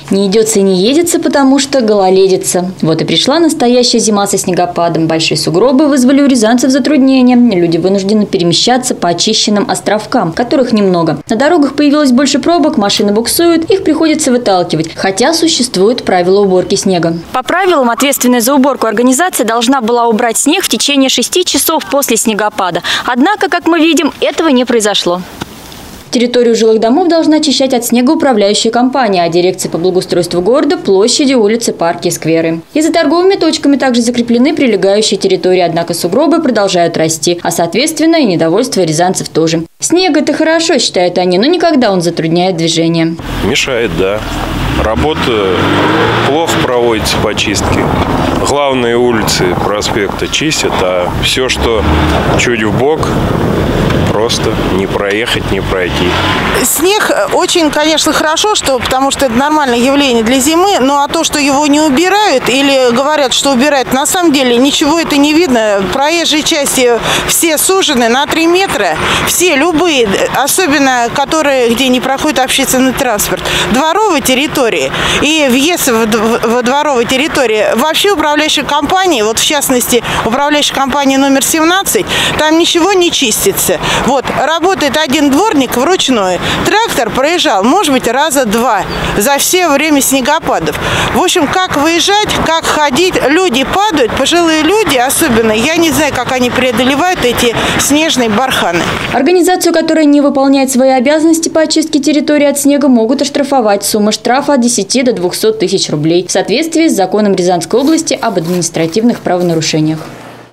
Не идется и не едется, потому что гололедица. Вот и пришла настоящая зима со снегопадом. Большие сугробы вызвали у рязанцев затруднения. Люди вынуждены перемещаться по очищенным островкам, которых немного. На дорогах появилось больше пробок, машины буксуют, их приходится выталкивать. Хотя существуют правила уборки снега. По правилам, ответственная за уборку организация должна была убрать снег в течение 6 часов после снегопада. Однако, как мы видим, этого не произошло. Территорию жилых домов должна очищать от снега управляющая компания, а дирекция по благоустройству города – площади, улицы, парки и скверы. И за торговыми точками также закреплены прилегающие территории, однако сугробы продолжают расти, а соответственно и недовольство рязанцев тоже. Снег – это хорошо, считают они, но никогда он затрудняет движение. Мешает, да. Работа плохо проводится по чистке. Главные улицы проспекта чистят, а все, что чуть вбок, просто не проехать, не пройти. Снег очень, конечно, хорошо, потому что это нормальное явление для зимы, но а то, что его не убирают или говорят, что убирают, на самом деле ничего это не видно. Проезжие части все сужены на 3 метра, все любые, особенно которые, где не проходит общественный транспорт. Дворовые территории и въезд в дворовой территории. Вообще управляющая компания, вот в частности управляющая компания номер 17, там ничего не чистится. Вот, работает один дворник вручную. Трактор проезжал, может быть, раза 2 за все время снегопадов. В общем, как выезжать, как ходить, люди падают, пожилые люди особенно. Я не знаю, как они преодолевают эти снежные барханы. Организацию, которая не выполняет свои обязанности по очистке территории от снега, могут оштрафовать. Сумма штрафа от 10 до 200 тысяч рублей в соответствии с законом Рязанской области об административных правонарушениях.